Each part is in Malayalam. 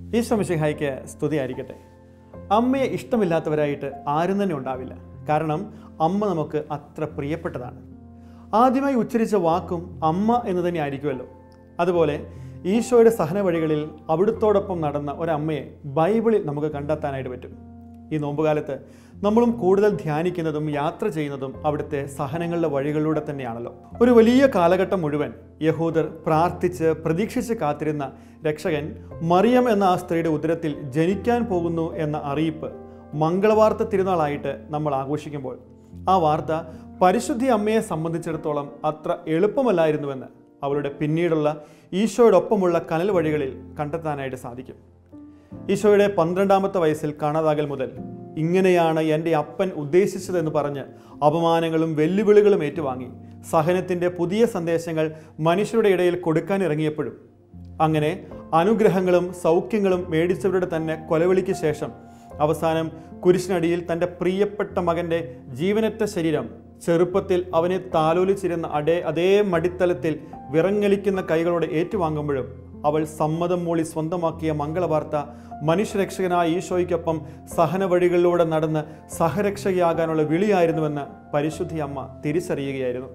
ഈശോ മിശിഹായ്ക്ക് സ്തുതിയായിരിക്കട്ടെ. അമ്മയെ ഇഷ്ടമില്ലാത്തവരായിട്ട് ആരും തന്നെ ഉണ്ടാവില്ല. കാരണം അമ്മ നമുക്ക് അത്ര പ്രിയപ്പെട്ടതാണ്. ആദ്യമായി ഉച്ചരിച്ച വാക്കും അമ്മ എന്ന് തന്നെ ആയിരിക്കുമല്ലോ. അതുപോലെ ഈശോയുടെ സഹന വഴികളിൽ അവിടുത്തോടൊപ്പം നടന്ന ഒരമ്മയെ ബൈബിളിൽ നമുക്ക് കണ്ടെത്താനായിട്ട് പറ്റും. ഈ നോമ്പുകാലത്ത് നമ്മളും കൂടുതൽ ധ്യാനിക്കുന്നതും യാത്ര ചെയ്യുന്നതും അവിടുത്തെ സഹനങ്ങളുടെ വഴികളിലൂടെ തന്നെയാണല്ലോ. ഒരു വലിയ കാലഘട്ടം മുഴുവൻ യഹൂദർ പ്രാർത്ഥിച്ച് പ്രതീക്ഷിച്ച് കാത്തിരുന്ന രക്ഷകൻ മറിയം എന്ന ആ സ്ത്രീയുടെ ഉദരത്തിൽ ജനിക്കാൻ പോകുന്നു എന്ന അറിയിപ്പ് മംഗളവാർത്ത തിരുനാളായിട്ട് നമ്മൾ ആഘോഷിക്കുമ്പോൾ ആ വാർത്ത പരിശുദ്ധി അമ്മയെ സംബന്ധിച്ചിടത്തോളം അത്ര എളുപ്പമല്ലായിരുന്നുവെന്ന് അവളുടെ പിന്നീടുള്ള ഈശോയോടൊപ്പമുള്ള കനൽ വഴികളിൽ കണ്ടെത്താനായിട്ട് സാധിക്കും. ഈശോയുടെ 12ാമത്തെ വയസ്സിൽ കാണാതാകൽ മുതൽ ഇങ്ങനെയാണ് എൻ്റെ അപ്പൻ ഉദ്ദേശിച്ചതെന്ന് പറഞ്ഞ് അപമാനങ്ങളും വെല്ലുവിളികളും ഏറ്റുവാങ്ങി സഹനത്തിൻ്റെ പുതിയ സന്ദേശങ്ങൾ മനുഷ്യരുടെ ഇടയിൽ കൊടുക്കാൻ ഇറങ്ങിയപ്പോഴും അങ്ങനെ അനുഗ്രഹങ്ങളും സൗഖ്യങ്ങളും മേടിച്ചവരുടെ തന്നെ കൊലവിളിക്ക് ശേഷം അവസാനം കുരിശിനടിയിൽ തൻ്റെ പ്രിയപ്പെട്ട മകൻ്റെ ജീവനറ്റ ശരീരം ചെറുപ്പത്തിൽ അവനെ താലോലിച്ചിരുന്ന അതേ മടിത്തലത്തിൽ വിറങ്ങലിക്കുന്ന കൈകളോടെ ഏറ്റുവാങ്ങുമ്പോഴും അവൾ സമ്മതം മൂളി സ്വന്തമാക്കിയ മംഗളവാർത്ത മനുഷ്യരക്ഷകനായ ഈശോയ്ക്കൊപ്പം സഹന വഴികളിലൂടെ നടന്ന് സഹരക്ഷകയാകാനുള്ള വിളിയായിരുന്നുവെന്ന് പരിശുദ്ധി അമ്മ തിരിച്ചറിയുകയായിരുന്നു.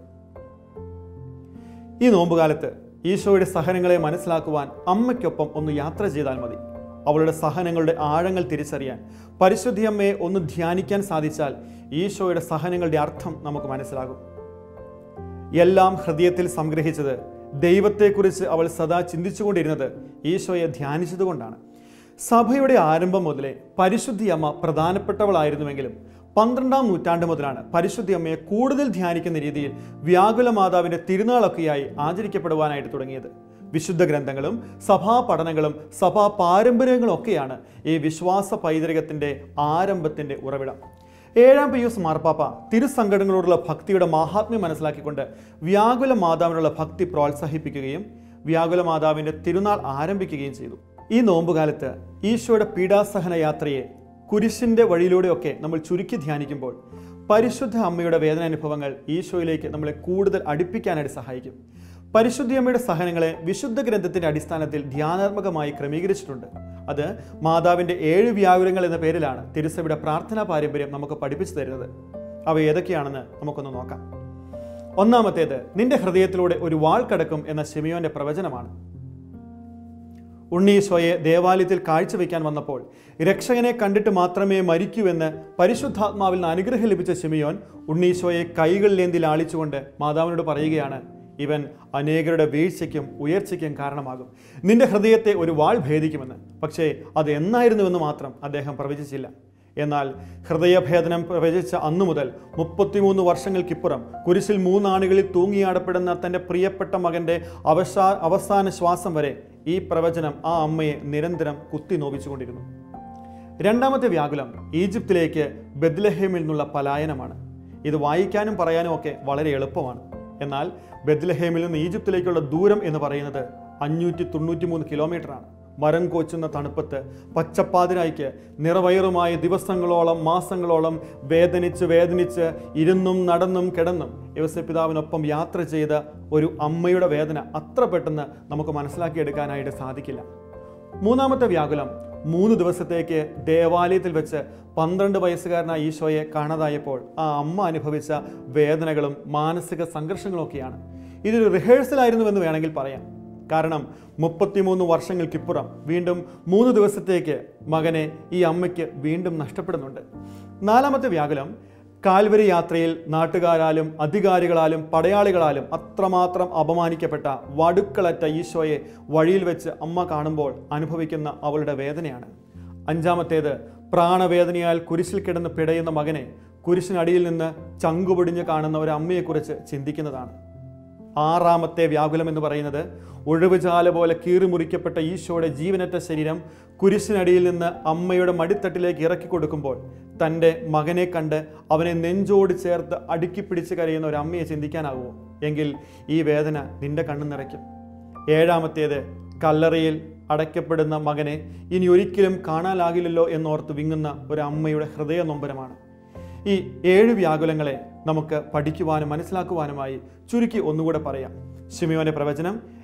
ഈ നോമ്പുകാലത്ത് ഈശോയുടെ സഹനങ്ങളെ മനസ്സിലാക്കുവാൻ അമ്മയ്ക്കൊപ്പം ഒന്ന് യാത്ര ചെയ്താൽ മതി. അവളുടെ സഹനങ്ങളുടെ ആഴങ്ങൾ തിരിച്ചറിയാൻ പരിശുദ്ധി അമ്മയെ ഒന്ന് ധ്യാനിക്കാൻ സാധിച്ചാൽ ഈശോയുടെ സഹനങ്ങളുടെ അർത്ഥം നമുക്ക് മനസ്സിലാകും. എല്ലാം ഹൃദയത്തിൽ സംഗ്രഹിച്ചത് ദൈവത്തെക്കുറിച്ച് അവൾ സദാ ചിന്തിച്ചുകൊണ്ടിരുന്നത് ഈശോയെ ധ്യാനിച്ചതുകൊണ്ടാണ്. സഭയുടെ ആരംഭം മുതലേ പരിശുദ്ധി അമ്മ പ്രധാനപ്പെട്ടവളായിരുന്നുവെങ്കിലും 12ാം നൂറ്റാണ്ട് മുതലാണ് പരിശുദ്ധി അമ്മയെ കൂടുതൽ ധ്യാനിക്കുന്ന രീതിയിൽ വ്യാകുല മാതാവിൻ്റെ തിരുനാളൊക്കെയായി ആചരിക്കപ്പെടുവാനായിട്ട് തുടങ്ങിയത്. വിശുദ്ധ ഗ്രന്ഥങ്ങളും സഭാ പഠനങ്ങളും സഭാ പാരമ്പര്യങ്ങളും ഒക്കെയാണ് ഈ വിശ്വാസ പൈതൃകത്തിൻ്റെ ആരംഭത്തിൻ്റെ ഉറവിടം. 7ാം പിയൂസ് മാർപ്പാപ്പ തിരുസങ്കടങ്ങളോടുള്ള ഭക്തിയുടെ മാഹാത്മ്യം മനസ്സിലാക്കിക്കൊണ്ട് വ്യാകുല മാതാവിനുള്ള ഭക്തി പ്രോത്സാഹിപ്പിക്കുകയും വ്യാകുല മാതാവിൻ്റെ തിരുനാൾ ആരംഭിക്കുകയും ചെയ്തു. ഈ നോമ്പുകാലത്ത് ഈശോയുടെ പീഡാസഹന യാത്രയെ കുരിശിൻ്റെ വഴിയിലൂടെയൊക്കെ നമ്മൾ ചുരുക്കി ധ്യാനിക്കുമ്പോൾ പരിശുദ്ധ അമ്മയുടെ വേദനാനുഭവങ്ങൾ ഈശോയിലേക്ക് നമ്മളെ കൂടുതൽ അടുപ്പിക്കാനായിട്ട് സഹായിക്കും. പരിശുദ്ധി അമ്മയുടെ സഹനങ്ങളെ വിശുദ്ധ ഗ്രന്ഥത്തിൻ്റെ അടിസ്ഥാനത്തിൽ ധ്യാനാത്മകമായി ക്രമീകരിച്ചിട്ടുണ്ട്. അത് മാതാവിൻ്റെ 7 വ്യാകുലങ്ങൾ എന്ന പേരിലാണ് തിരുസഭയുടെ പ്രാർത്ഥനാ പാരമ്പര്യം നമുക്ക് പഠിപ്പിച്ചു തരുന്നത്. അവ ഏതൊക്കെയാണെന്ന് നമുക്കൊന്ന് നോക്കാം. ഒന്നാമത്തേത്, നിന്റെ ഹൃദയത്തിലൂടെ ഒരു വാൾ കടക്കും എന്ന ശിമിയോന്റെ പ്രവചനമാണ്. ഉണ്ണീശോയെ ദേവാലയത്തിൽ കാഴ്ചവെക്കാൻ വന്നപ്പോൾ രക്ഷകനെ കണ്ടിട്ട് മാത്രമേ മരിക്കൂവെന്ന് പരിശുദ്ധാത്മാവിൽ നിന്ന് അനുഗ്രഹം ലഭിച്ച ശിമിയോൻ ഉണ്ണീശോയെ കൈകളിലേന്തി ലാളിച്ചുകൊണ്ട് മാതാവിനോട് പറയുകയാണ്, ഇവൻ അനേകരുടെ വീഴ്ചയ്ക്കും ഉയർച്ചയ്ക്കും കാരണമാകും. നിന്റെ ഹൃദയത്തെ ഒരു വാൾ ഭേദിക്കുമെന്ന്. പക്ഷേ അത് എന്നായിരുന്നുവെന്ന് മാത്രം അദ്ദേഹം പ്രവചിച്ചില്ല. എന്നാൽ ഹൃദയഭേദനം പ്രവചിച്ച അന്നു മുതൽ 33 വർഷങ്ങൾക്കിപ്പുറം കുരിശിൽ 3 ആണികളിൽ തൂങ്ങിയാടപ്പെടുന്ന തൻ്റെ പ്രിയപ്പെട്ട മകൻ്റെ അവസാന ശ്വാസം വരെ ഈ പ്രവചനം ആ അമ്മയെ നിരന്തരം കുത്തി നോവിച്ചുകൊണ്ടിരുന്നു. 2ാമത്തെ വ്യാകുലം ഈജിപ്തിലേക്ക് ബെത്ലഹേമിൽ നിന്നുള്ള പലായനമാണ്. ഇത് വായിക്കാനും പറയാനും ഒക്കെ വളരെ എളുപ്പമാണ്. എന്നാൽ ബെത്ലഹേമിൽ നിന്ന് ഈജിപ്തിലേക്കുള്ള ദൂരം എന്ന് പറയുന്നത് 593 കിലോമീറ്ററാണ്. മരം കോച്ചുന്ന തണുപ്പത്ത് പച്ചപ്പാതിരായ്ക്ക് നിറവയറുമായ ദിവസങ്ങളോളം മാസങ്ങളോളം വേദനിച്ച് ഇരുന്നും നടന്നും കിടന്നും യോസേപ്പിതാവിനൊപ്പം യാത്ര ചെയ്ത ഒരു അമ്മയുടെ വേദന അത്ര പെട്ടെന്ന് നമുക്ക് മനസ്സിലാക്കിയെടുക്കാനായിട്ട് സാധിക്കില്ല. 3ാമത്തെ വ്യാകുലം 3 ദിവസത്തേക്ക് ദേവാലയത്തിൽ വെച്ച് 12 വയസ്സുകാരനായ ഈശോയെ കാണാതായപ്പോൾ ആ അമ്മ അനുഭവിച്ച വേദനകളും മാനസിക സംഘർഷങ്ങളൊക്കെയാണ്. ഇതൊരു റിഹേഴ്സലായിരുന്നുവെന്ന് വേണമെങ്കിൽ പറയാം. കാരണം 33 വർഷങ്ങൾക്കിപ്പുറം വീണ്ടും 3 ദിവസത്തേക്ക് മകനെ ഈ അമ്മയ്ക്ക് വീണ്ടും നഷ്ടപ്പെടുന്നുണ്ട്. 4ാമത്തെ വ്യാകുലം കാൽവരി യാത്രയിൽ നാട്ടുകാരാലും അധികാരികളാലും പടയാളികളാലും അത്രമാത്രം അപമാനിക്കപ്പെട്ട വടുക്കളറ്റ ഈശോയെ വഴിയിൽ വെച്ച് അമ്മ കാണുമ്പോൾ അനുഭവിക്കുന്ന അവളുടെ വേദനയാണ്. 5ാമത്തേത് പ്രാണവേദനയാൽ കുരിശിൽ കിടന്ന് പിടയുന്ന മകനെ കുരിശിനടിയിൽ നിന്ന് ചങ്കുപൊടിഞ്ഞ് കാണുന്ന ഒരു അമ്മയെക്കുറിച്ച് ചിന്തിക്കുന്നതാണ്. 6ാമത്തെ വ്യാകുലം എന്ന് പറയുന്നത് ഒഴിവുചാല പോലെ കീറിമുറിക്കപ്പെട്ട ഈശോയുടെ ജീവനറ്റ ശരീരം കുരിശിനടിയിൽ നിന്ന് അമ്മയുടെ മടിത്തട്ടിലേക്ക് ഇറക്കി കൊടുക്കുമ്പോൾ തൻ്റെ മകനെ കണ്ട് അവനെ നെഞ്ചോട് ചേർത്ത് അടുക്കിപ്പിടിച്ച് കരയുന്ന ഒരു അമ്മയെ ചിന്തിക്കാനാകുമോ? എങ്കിൽ ഈ വേദന നിന്റെ കണ്ണു നിറയ്ക്കും. 7ാമത്തേത് കല്ലറയിൽ അടയ്ക്കപ്പെടുന്ന മകനെ ഇനി ഒരിക്കലും കാണാനാകില്ലല്ലോ എന്നോർത്ത് വിങ്ങുന്ന ഒരു അമ്മയുടെ ഹൃദയ നൊമ്പരമാണ്. ഈ 7 വ്യാകുലങ്ങളെ നമുക്ക് പഠിക്കുവാനും മനസ്സിലാക്കുവാനുമായി ചുരുക്കി ഒന്നുകൂടെ പറയാം. ശിമിയോന്റെ പ്രവചനം,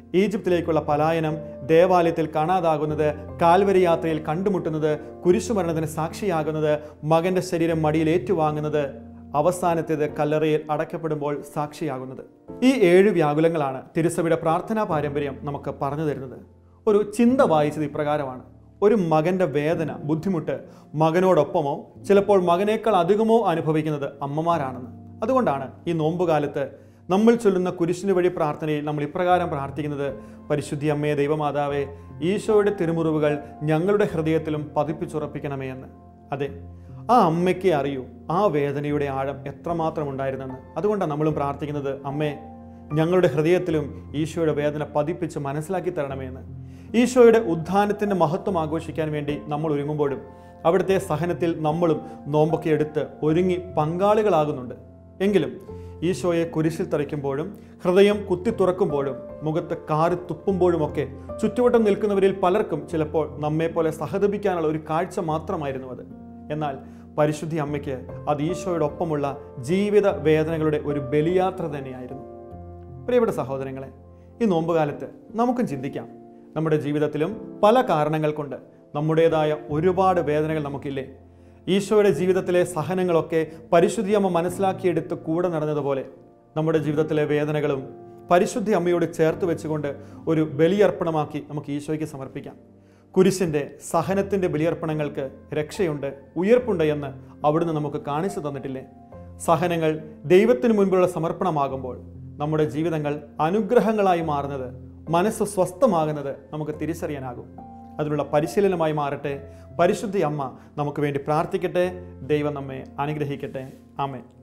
ഈജിപ്തിലേക്കുള്ള പലായനം, ദേവാലയത്തിൽ കാണാതാകുന്നത്, കാൽവരി യാത്രയിൽ കണ്ടുമുട്ടുന്നത്, കുരിശുമരണത്തിന് സാക്ഷിയാകുന്നത്, മകന്റെ ശരീരം മടിയിൽ ഏറ്റുവാങ്ങുന്നത്, അവസാനത്തേത് കല്ലറയിൽ അടക്കപ്പെടുമ്പോൾ സാക്ഷിയാകുന്നത്. ഈ 7 വ്യാകുലങ്ങളാണ് തിരുസഭയുടെ പ്രാർത്ഥനാ പാരമ്പര്യം നമുക്ക് പറഞ്ഞു തരുന്നത്. ഒരു ചിന്ത വായിച്ചത് ഇപ്രകാരമാണ്: ഒരു മകന്റെ വേദന, ബുദ്ധിമുട്ട് മകനോടൊപ്പമോ ചിലപ്പോൾ മകനേക്കാൾ അധികമോ അനുഭവിക്കുന്നത് അമ്മമാരാണെന്ന്. അതുകൊണ്ടാണ് ഈ നോമ്പുകാലത്ത് നമ്മൾ ചൊല്ലുന്ന കുരിശിന് വഴി പ്രാർത്ഥനയിൽ നമ്മൾ ഇപ്രകാരം പ്രാർത്ഥിക്കുന്നത്: പരിശുദ്ധി അമ്മയെ ദൈവമാതാവേ, ഈശോയുടെ തിരുമുറിവുകൾ ഞങ്ങളുടെ ഹൃദയത്തിലും പതിപ്പിച്ചുറപ്പിക്കണമേ എന്ന്. അതെ, ആ അമ്മയ്ക്ക് അറിയൂ ആ വേദനയുടെ ആഴം എത്രമാത്രം ഉണ്ടായിരുന്നെന്ന്. അതുകൊണ്ടാണ് നമ്മളും പ്രാർത്ഥിക്കുന്നത്: അമ്മേ, ഞങ്ങളുടെ ഹൃദയത്തിലും ഈശോയുടെ വേദന പതിപ്പിച്ച് മനസ്സിലാക്കി തരണമേ എന്ന്. ഈശോയുടെ ഉത്ഥാനത്തിൻ്റെ മഹത്വം ആഘോഷിക്കാൻ വേണ്ടി നമ്മൾ ഒരുങ്ങുമ്പോഴും അവിടുത്തെ സഹനത്തിൽ നമ്മളും നോമ്പൊക്കെ എടുത്ത് ഒരുങ്ങി പങ്കാളികളാകുന്നുണ്ട്. എങ്കിലും ഈശോയെ കുരിശിൽ തറയ്ക്കുമ്പോഴും ഹൃദയം കുത്തി തുറക്കുമ്പോഴും മുഖത്ത് കാറി തുപ്പുമ്പോഴുമൊക്കെ ചുറ്റുവട്ടം നിൽക്കുന്നവരിൽ പലർക്കും ചിലപ്പോൾ നമ്മെപ്പോലെ സഹതപിക്കാനുള്ള ഒരു കാഴ്ച മാത്രമായിരുന്നു അത്. എന്നാൽ പരിശുദ്ധി അമ്മയ്ക്ക് അത് ഈശോയുടെ ഒപ്പമുള്ള ജീവിത വേദനകളുടെ ഒരു ബലിയാത്ര തന്നെയായിരുന്നു. പ്രിയപ്പെട്ട സഹോദരങ്ങളെ, ഈ നോമ്പുകാലത്ത് നമുക്കും ചിന്തിക്കാം. നമ്മുടെ ജീവിതത്തിലും പല കാരണങ്ങൾ കൊണ്ട് നമ്മുടേതായ ഒരുപാട് വേദനകൾ നമുക്കില്ലേ? ഈശോയുടെ ജീവിതത്തിലെ സഹനങ്ങളൊക്കെ പരിശുദ്ധി അമ്മ മനസ്സിലാക്കിയെടുത്ത് കൂടെ നടന്നതുപോലെ നമ്മുടെ ജീവിതത്തിലെ വേദനകളും പരിശുദ്ധി അമ്മയോട് ചേർത്ത് വെച്ചുകൊണ്ട് ഒരു ബലിയർപ്പണമാക്കി നമുക്ക് ഈശോയ്ക്ക് സമർപ്പിക്കാം. കുരിശിൻ്റെ സഹനത്തിൻ്റെ ബലിയർപ്പണങ്ങൾക്ക് രക്ഷയുണ്ട്, ഉയർപ്പുണ്ട് എന്ന് അവിടുന്ന് നമുക്ക് കാണിച്ചു തന്നിട്ടില്ലേ? സഹനങ്ങൾ ദൈവത്തിന് മുൻപിലുള്ള സമർപ്പണമാകുമ്പോൾ നമ്മുടെ ജീവിതങ്ങൾ അനുഗ്രഹങ്ങളായി മാറുന്നത്, മനസ്സ് സ്വസ്ഥമാകുന്നത് നമുക്ക് തിരിച്ചറിയാനാകും. അതിനുള്ള പരിശീലനമായി മാറട്ടെ. പരിശുദ്ധി അമ്മ നമുക്ക് വേണ്ടി പ്രാർത്ഥിക്കട്ടെ. ദൈവം നമ്മെ അനുഗ്രഹിക്കട്ടെ. ആമേൻ.